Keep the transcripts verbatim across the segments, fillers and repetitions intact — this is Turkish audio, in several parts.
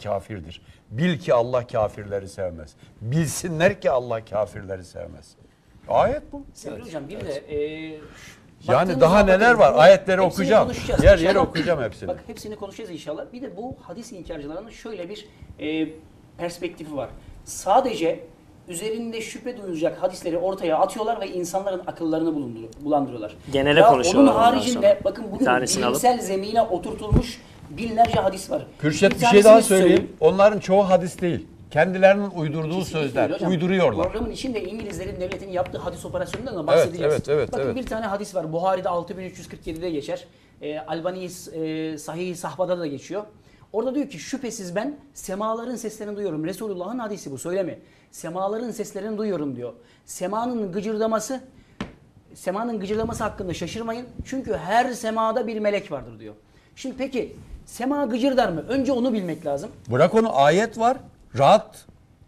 kafirdir. Bil ki Allah kafirleri sevmez. Bilsinler ki Allah kafirleri sevmez. Ayet bu. Sevgili evet. hocam bir de e, yani daha neler var? Ayetleri okuyacağım. Yer yer okuyacağım hepsini. Bak hepsini konuşacağız inşallah. Bir de bu hadis inkarcılarının şöyle bir e, perspektifi var. Sadece üzerinde şüphe duyulacak hadisleri ortaya atıyorlar ve insanların akıllarını bulandırıyorlar. Genele ya konuşuyorlar. Onun haricinde bakın bugün bilimsel alıp. zemine oturtulmuş binlerce hadis var. Kürşet bir, bir şey daha söyleyeyim. söyleyeyim. Onların çoğu hadis değil. Kendilerinin uydurduğu Kesinlikle sözler. Hocam, uyduruyorlar. Programın içinde İngilizlerin devletinin yaptığı hadis operasyonundan da bahsedeceğiz. Evet, evet, evet, bakın evet. bir tane hadis var. Buhari'de altı bin üç yüz kırk yedi'de geçer. E, Albani e, Sahih-i Sahba'da da geçiyor. Orada diyor ki şüphesiz ben semaların seslerini duyuyorum. Resulullah'ın hadisi bu, söyleme. Semaların seslerini duyuyorum diyor. Semanın gıcırdaması, semanın gıcırdaması hakkında şaşırmayın. Çünkü her semada bir melek vardır diyor. Şimdi peki sema gıcırdar mı? Önce onu bilmek lazım. Bırak onu, ayet var. Rahat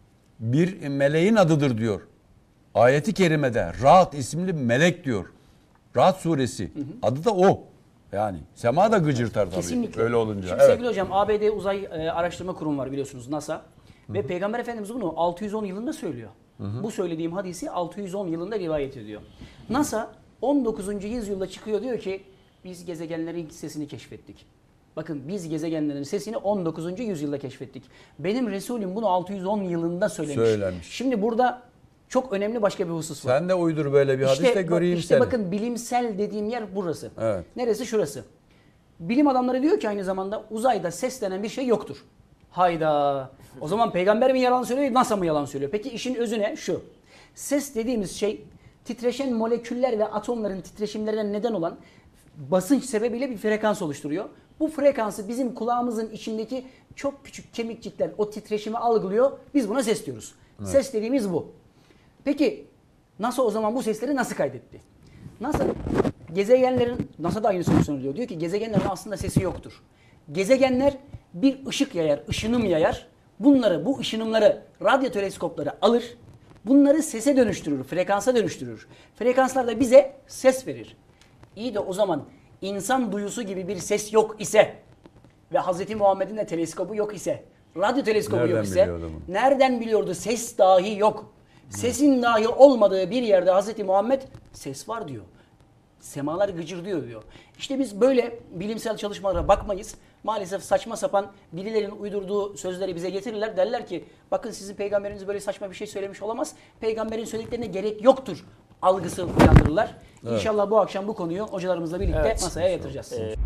bir meleğin adıdır diyor. Ayeti kerimede Rahat isimli melek diyor. Rahat suresi. Hı hı. Adı da o. Yani sema da gıcırtar tabii. Kesinlikle. Öyle olunca. Şimdi evet. sevgili hocam A B D Uzay e, Araştırma Kurumu var biliyorsunuz, NASA. Hı-hı. Ve Peygamber Efendimiz bunu altı yüz on yılında söylüyor. Hı-hı. Bu söylediğim hadisi altı yüz on yılında rivayet ediyor. NASA on dokuzuncu yüzyılda çıkıyor, diyor ki biz gezegenlerin sesini keşfettik. Bakın biz gezegenlerin sesini on dokuzuncu yüzyılda keşfettik. Benim Resulüm bunu altı yüz on yılında söylemiş. Söylemiş. Şimdi burada çok önemli başka bir husus var. Sen de uydur böyle bir işte, hadis de göreyim işte seni. bakın bilimsel dediğim yer burası. Evet. Neresi? Şurası. Bilim adamları diyor ki aynı zamanda uzayda ses denen bir şey yoktur. Hayda. O zaman peygamber mi yalan söylüyor, NASA mı yalan söylüyor? Peki işin özü ne? Şu. Ses dediğimiz şey titreşen moleküller ve atomların titreşimlerine neden olan basınç sebebiyle bir frekans oluşturuyor. Bu frekansı bizim kulağımızın içindeki çok küçük kemikcikler o titreşimi algılıyor. Biz buna ses diyoruz. Evet. Ses dediğimiz bu. Peki NASA o zaman bu sesleri nasıl kaydetti? NASA gezegenlerin, NASA da aynısını söylüyor. Diyor ki gezegenlerin aslında sesi yoktur. Gezegenler bir ışık yayar, ışınım yayar. Bunları, bu ışınımları radyo teleskopları alır. Bunları sese dönüştürür, frekansa dönüştürür. Frekanslar da bize ses verir. İyi de o zaman insan duyusu gibi bir ses yok ise ve Hazreti Muhammed'in de teleskobu yok ise, radyo teleskobu nereden yok ise nereden biliyordu? Ses dahi yok. Sesin dahi olmadığı bir yerde Hazreti Muhammed ses var diyor. Semalar gıcırdıyor diyor. İşte biz böyle bilimsel çalışmalara bakmayız. Maalesef saçma sapan birilerinin uydurduğu sözleri bize getirirler. Derler ki bakın sizin peygamberiniz böyle saçma bir şey söylemiş olamaz. Peygamberin söylediklerine gerek yoktur algısı uyandırırlar. Evet. İnşallah bu akşam bu konuyu hocalarımızla birlikte evet. masaya yatıracağız. Evet.